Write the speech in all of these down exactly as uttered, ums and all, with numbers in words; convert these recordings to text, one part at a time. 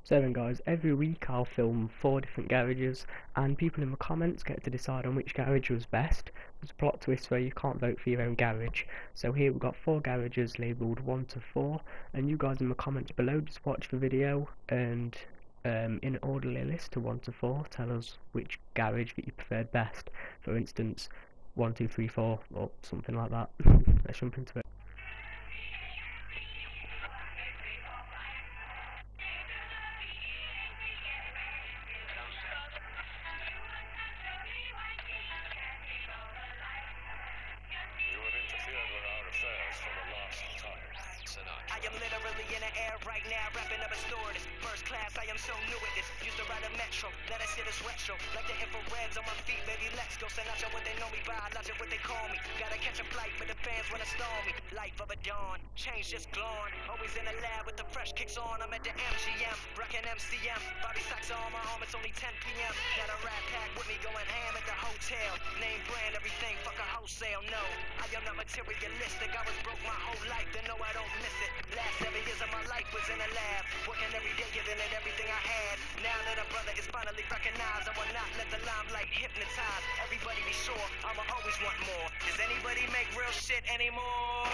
So then guys, every week I'll film four different garages and people in the comments get to decide on which garage was best. There's a plot twist where you can't vote for your own garage. So here we've got four garages labelled one to four, and you guys in the comments below just watch the video and um, in an orderly list to one to four tell us which garage that you preferred best. For instance, one, two, three, four or something like that. Let's jump into it. I am literally in the air right now, rapping up a story. This first class, I am so new at this. Used to ride a metro, now that shit is retro. Like the infrareds on my feet, baby, let's go. Sinatra, what they know me by, logic, what they call me. Gotta catch a flight, but the fans wanna storm me. Life of a dawn, change just glowing. Always in the lab with the fresh kicks on. I'm at the M G M, rockin' M C M. Bobby Sacks on my arm, it's only ten p m Got a rat pack with me going ham at the hotel. Name brand, everything, fuck a wholesale, no. I am not materialistic, I was broke my whole life, then no, I don't miss it. Last seven years of my life was in a lab, working every day, giving it everything I had. Now that a brother is finally recognized, I will not let the limelight hypnotize. Everybody be sure, I'ma always want more. Does anybody make real shit anymore?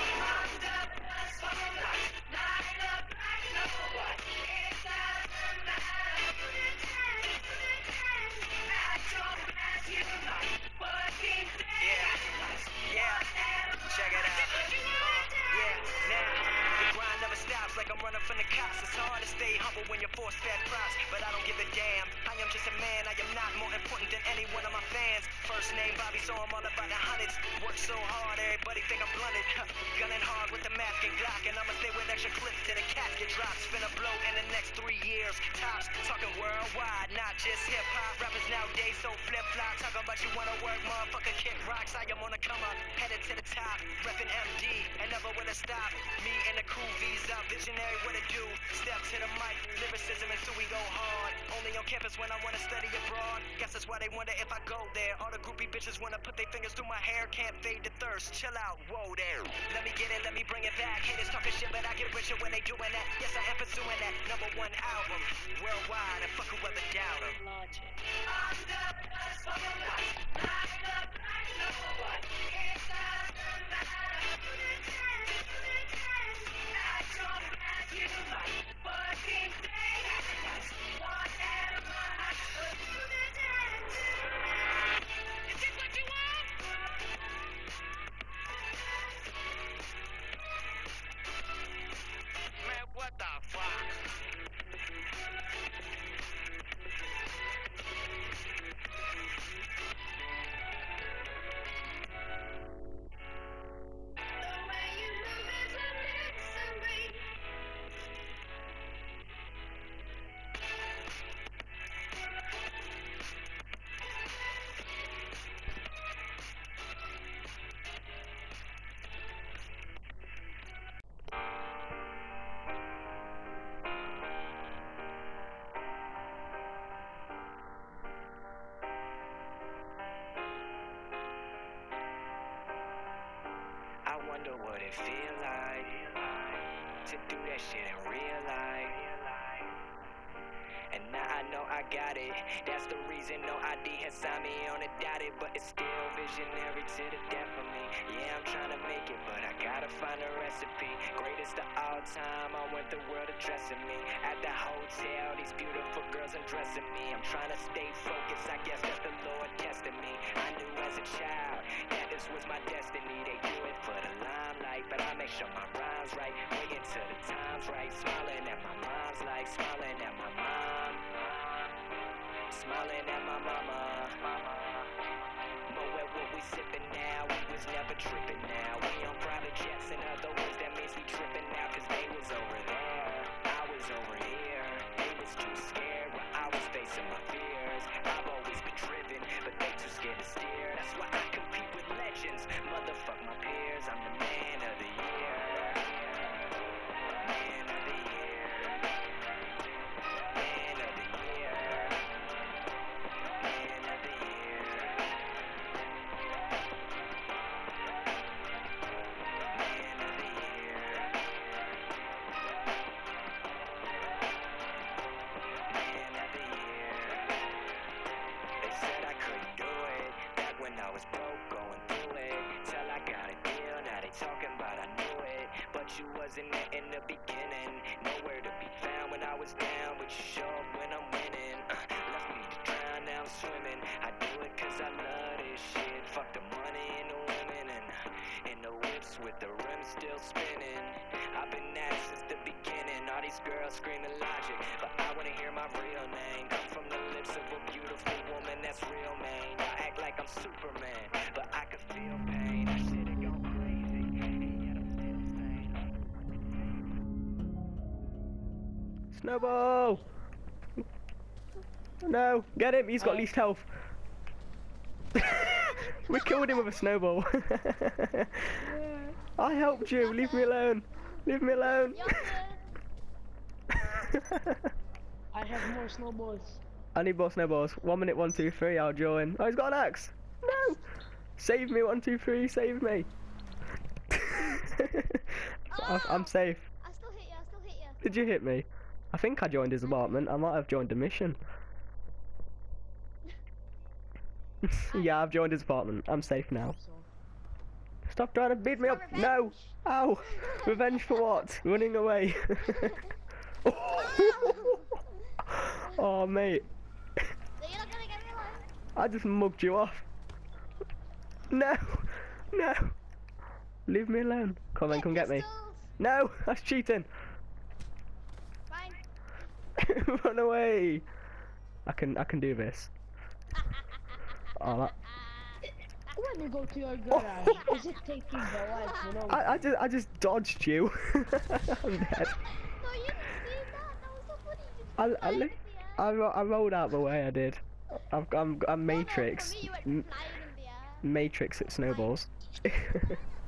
Yeah, yeah, check it out. Uh, yeah, now the grind never stops, like I'm running from the cops. It's hard to stay humble when you're force-fed props, but I don't give a damn. I am just a man, I am not more important than any one of my fans. First name Bobby, so I'm all about the hundreds. Work so hard, everybody think I'm blunted. Gunning hard with the mask and Glock, and I'ma stay with extra clips till the casket drops. Finna blow in the next three years. Tops, talking worldwide, not just hip-hop. Rappers nowadays so flip-flop, talking about you wanna work, motherfucker, kick rocks. I am on the come up, headed to the top, reppin' M D, and never will it stop. Me and the crew, V's up, visionary, what it do? Step to the mic, lyricism until we go hard. Only on campus when I wanna study abroad. Guess that's why they wonder if I go there. All the groupie bitches wanna put their fingers through my hair. Can't fade the thirst, chill out, whoa there. Let me get it, let me bring it back. Haters talking shit, but I get richer when they doing that. Yes, I am pursuing that number one album worldwide, and fuck whoever doubt 'em. Logic. I'm the best for the life. I'm the best, no one. It doesn't matter who the test, who the test. I don't ask you much, but if they ask whatever I took to the test. Is this what you want? Man, what the fuck? I wonder what it feel like to do that shit in real life. And now I know I got it. That's the reason no I D has signed me on a dotted, but it's still visionary to the death of me. Yeah, I'm trying to make it, but I gotta find a recipe. Greatest of all time, I want the world addressing me. At the hotel, these beautiful girls undressing me. I'm trying to stay focused, I guess that the Lord tested me. I knew as a child that this was my destiny. They do it for the limelight, but I make sure my rhyme's right. Waiting till the time's right. Smiling at my mom's life, smiling at my mom. Smiling at my mama. Moet, what we sipping now, we was never tripping now. We on private jets, in other words, that means we tripping now. Cause they was over there, I was over here. They was too scared while I was facing my fears. I've always been driven, but they too scared to steer. That's why I compete with legends, motherfuck my peers. I'm the man of the year. Man of the year. Man of the year. Man of the year. was down, but you show up when I'm winning. Uh, left me to drown, now I'm swimming. I do it cause I love this shit. Fuck the money and the women, and, uh, and the whips with the rims still spinning. I've been at since the beginning. All these girls screaming logic, but I wanna hear my real name come from the lips of a beautiful woman that's real, man. I act like I'm Superman, but I can feel pain. I should've gone crazy, and yet I'm still sane. Snowball! No, get him, he's got least health. We killed him with a snowball. I helped you, leave me alone. Leave me alone. I have more snowballs. I need more snowballs. One minute, one, two, three, I'll join. Oh, he's got an axe. No! Save me, one, two, three, save me. Oh, I'm safe. I still hit you, I still hit you. Did you hit me? I think I joined his apartment. I might have joined a mission. Yeah, I've joined his apartment. I'm safe now. So, Stop trying to beat me It's up. not No. revenge. Ow. Revenge for what? Running away. Oh, mate. So you're not gonna get me alive. I just mugged you off. No. No. Leave me alone. Come on, come get me. Pistols. No, that's cheating. Fine. Run away. I can I can do this. Oh, that, when you go to your garage, is it taking the lights? You know? I, I just I just dodged you. I'm dead. No, you didn't see that. That was so funny. You just I, I, flying li- in the air. I, ro- I rolled out the way I did. I've, I'm, I'm No, no, Matrix. for me, you went M- flying in the air. Matrix at snowballs.